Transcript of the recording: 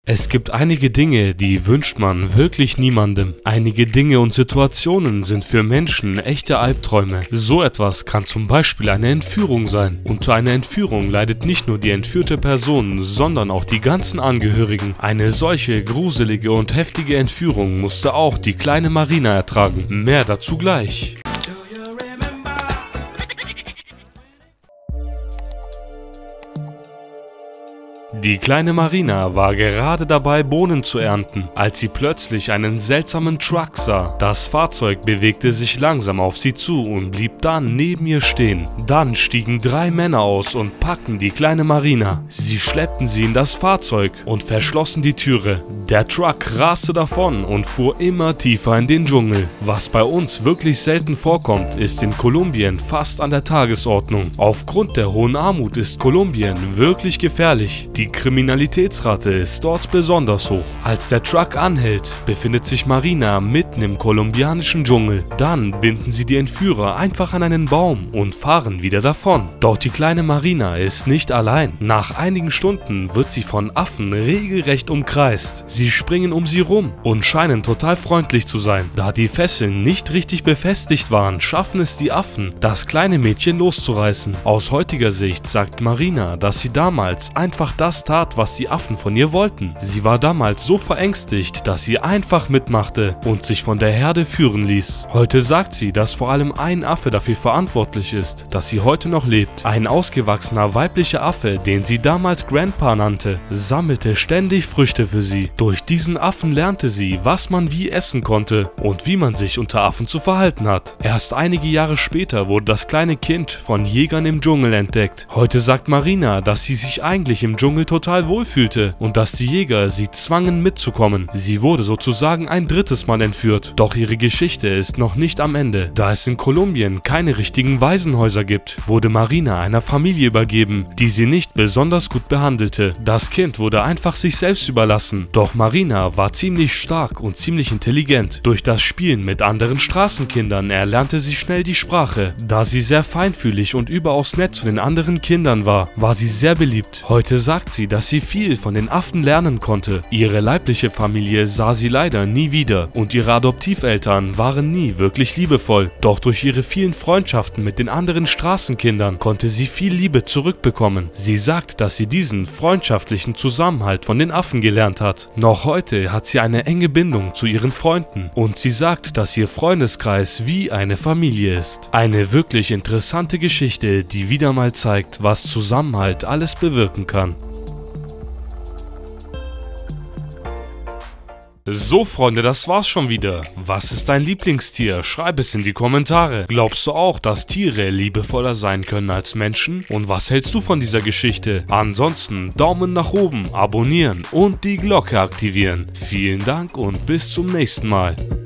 Es gibt einige Dinge, die wünscht man wirklich niemandem. Einige Dinge und Situationen sind für Menschen echte Albträume. So etwas kann zum Beispiel eine Entführung sein. Unter einer Entführung leidet nicht nur die entführte Person, sondern auch die ganzen Angehörigen. Eine solche gruselige und heftige Entführung musste auch die kleine Marina ertragen. Mehr dazu gleich. Die kleine Marina war gerade dabei, Bohnen zu ernten, als sie plötzlich einen seltsamen Truck sah. Das Fahrzeug bewegte sich langsam auf sie zu und blieb dann neben ihr stehen. Dann stiegen 3 Männer aus und packten die kleine Marina. Sie schleppten sie in das Fahrzeug und verschlossen die Türe. Der Truck raste davon und fuhr immer tiefer in den Dschungel. Was bei uns wirklich selten vorkommt, ist in Kolumbien fast an der Tagesordnung. Aufgrund der hohen Armut ist Kolumbien wirklich gefährlich. Die Kriminalitätsrate ist dort besonders hoch. Als der Truck anhält, befindet sich Marina mitten im kolumbianischen Dschungel. Dann binden sie die Entführer einfach an einen Baum und fahren wieder davon. Doch die kleine Marina ist nicht allein. Nach einigen Stunden wird sie von Affen regelrecht umkreist. Sie springen um sie rum und scheinen total freundlich zu sein. Da die Fesseln nicht richtig befestigt waren, schaffen es die Affen, das kleine Mädchen loszureißen. Aus heutiger Sicht sagt Marina, dass sie damals einfach das tat, was die Affen von ihr wollten. Sie war damals so verängstigt, dass sie einfach mitmachte und sich von der Herde führen ließ. Heute sagt sie, dass vor allem ein Affe dafür verantwortlich ist, dass sie heute noch lebt. Ein ausgewachsener weiblicher Affe, den sie damals Grandpa nannte, sammelte ständig Früchte für sie. Durch diesen Affen lernte sie, was man wie essen konnte und wie man sich unter Affen zu verhalten hat. Erst einige Jahre später wurde das kleine Kind von Jägern im Dschungel entdeckt. Heute sagt Marina, dass sie sich eigentlich im Dschungel total wohlfühlte und dass die Jäger sie zwangen mitzukommen. Sie wurde sozusagen ein drittes Mal entführt. Doch ihre Geschichte ist noch nicht am Ende. Da es in Kolumbien keine richtigen Waisenhäuser gibt, wurde Marina einer Familie übergeben, die sie nicht besonders gut behandelte. Das Kind wurde einfach sich selbst überlassen. Doch Marina war ziemlich stark und ziemlich intelligent. Durch das Spielen mit anderen Straßenkindern erlernte sie schnell die Sprache. Da sie sehr feinfühlig und überaus nett zu den anderen Kindern war sie sehr beliebt. Heute sagt sie, dass sie viel von den Affen lernen konnte. Ihre leibliche Familie sah sie leider nie wieder und ihre Adoptiveltern waren nie wirklich liebevoll. Doch durch ihre vielen Freundschaften mit den anderen Straßenkindern konnte sie viel Liebe zurückbekommen. Sie sagt, dass sie diesen freundschaftlichen Zusammenhalt von den Affen gelernt hat. Noch heute hat sie eine enge Bindung zu ihren Freunden und sie sagt, dass ihr Freundeskreis wie eine Familie ist. Eine wirklich interessante Geschichte, die wieder mal zeigt, was Zusammenhalt alles bewirken kann. So Freunde, das war's schon wieder. Was ist dein Lieblingstier? Schreib es in die Kommentare. Glaubst du auch, dass Tiere liebevoller sein können als Menschen? Und was hältst du von dieser Geschichte? Ansonsten Daumen nach oben, abonnieren und die Glocke aktivieren. Vielen Dank und bis zum nächsten Mal.